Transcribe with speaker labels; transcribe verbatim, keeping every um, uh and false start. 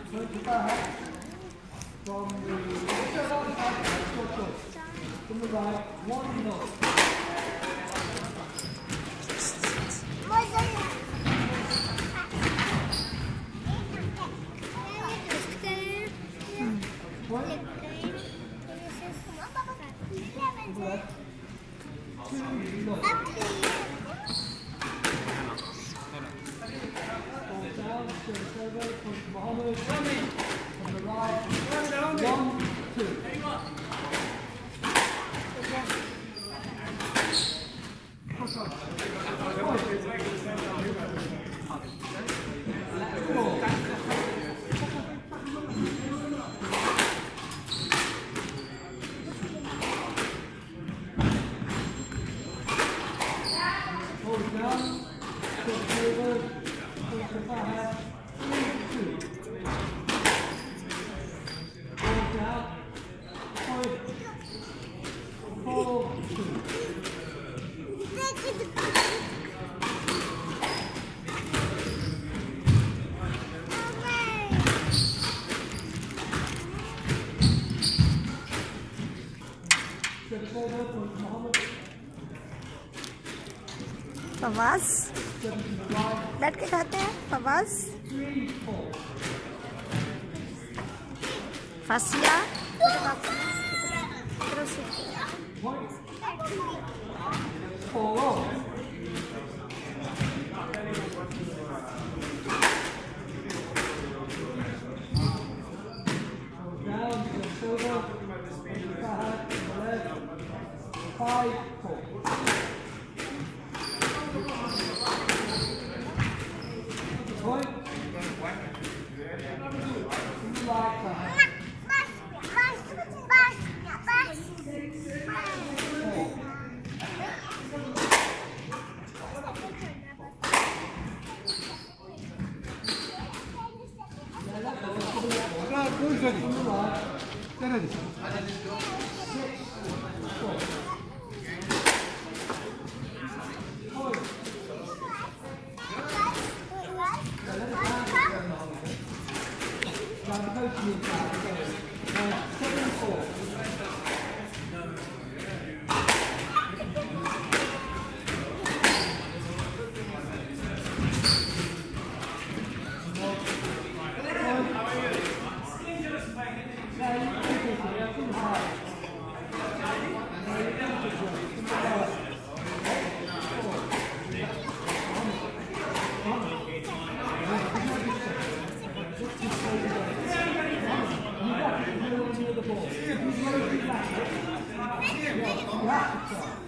Speaker 1: Turn to Fahed. From the left side, short choice. From the right, one no. Left. Two no. Down, survey from Mohammed. From the right, one, two. Hold down, step forward, push the Fahed, three, two. Hold down, point, four, two. Step forward, push Mohammed.
Speaker 2: Fawaz बैठ के खाते हैं फवाज फासिया
Speaker 1: five, four. Point. Right side. Seven, four. Yeah.